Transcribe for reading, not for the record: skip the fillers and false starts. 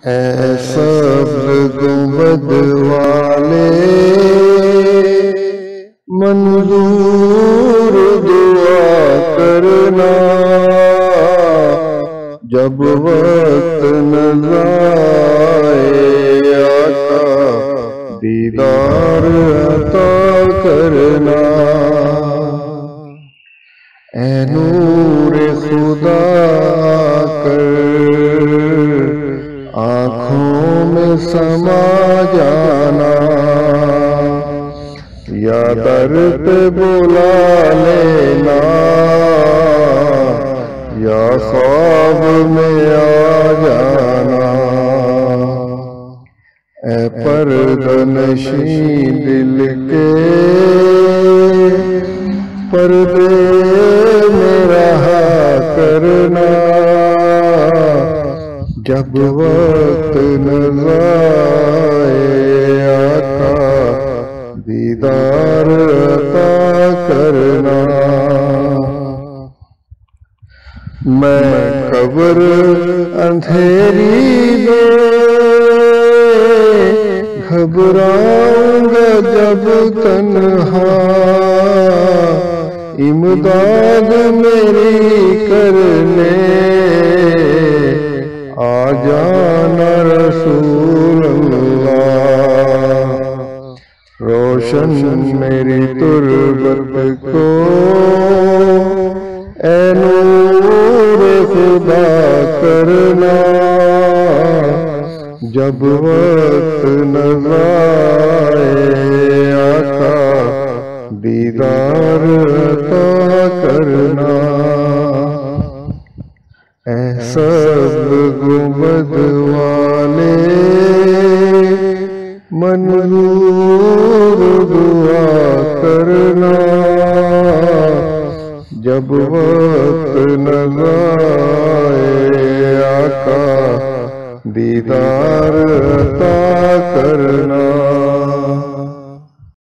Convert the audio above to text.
اے سبز گنبد والے منظور دعا کرنا، جب وقت نظر آئے آقا دیدار عطا کرنا۔ اے نور خدا کر آنکھوں میں سما جانا، یا در پہ بلا لینا، یا خواب میں آ جانا۔ اے پردہ نشین دل کے پردے میں رہا کرنا، جب وقت نظر آئے آقا دیدار عطا کرنا۔ میں قبر اندھیری میں گھبراؤں گا جب تنہا، امداد میری کرنے آ جانا رسول اللہ، روشن میری تربت کو اے نور خدا کرنا، جب وقت نظر آئے آقا دیدار عطا کرنا۔ اے سبز گنبد والے منظور دعا کرنا، جب وقت نظر آئے آقا دیدار عطا کرنا۔